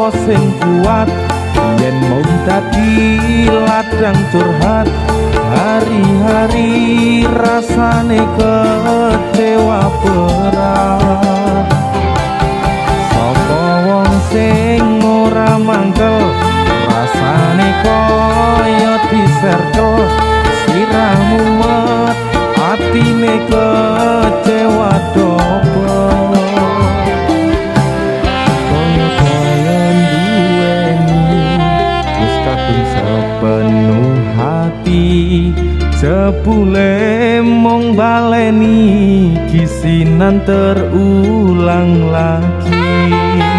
sing kuat yen mung dadi ladang curhat hari-hari rasane kecewa berat sapa wong sing ora mangkel rasane koyo diserkel siramu met atine kecewa dobel sepenuh hati jebule mung baleni kisinan terulang lagi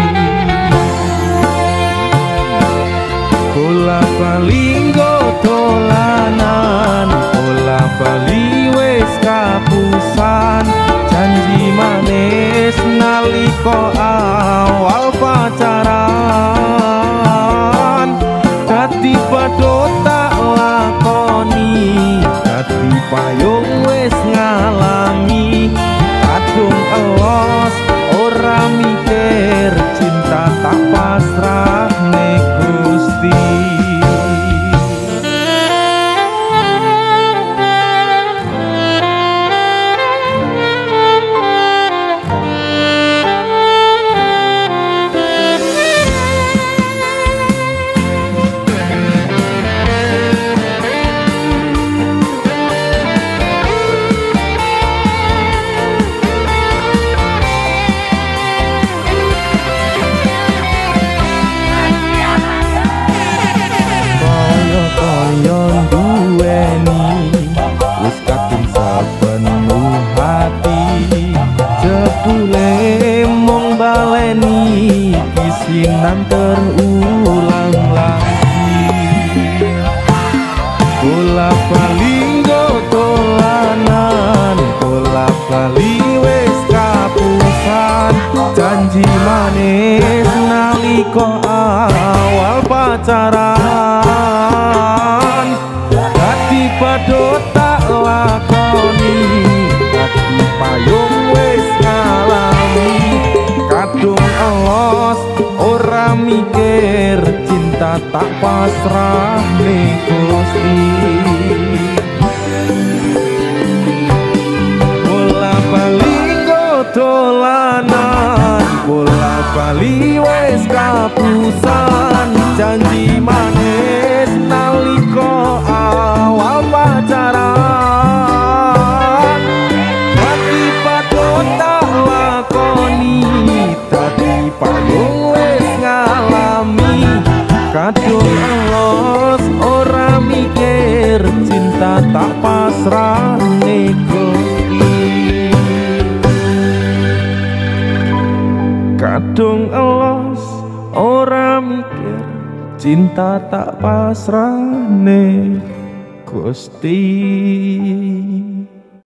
bola bali nggo dolanan bola bali wis kapusan janji manis nalika awal pacaran dadi padha tak lakoni dadi payung wis ngalami kadung elos ora mikir cinta tak pasrah nek Gusti mung baleni kisinan terulang lagi bola bali nggo dolanan bola bali wis kapusan janji manis nalika awal pacaran dadi padha tak lakoni dadi payung wis ngalami kadung elos ora mikir cinta tak pasrah ning Gusti bola bali nggo dolanan bola bali wis kapusan janji manis nalika awal pacaran dadi padha tak lakoni dadi payung wis ngalami kadung elos ora mikir cinta tak pasrah ning Gusti kadung elos ora mikir cinta tak pasrah ning Gusti.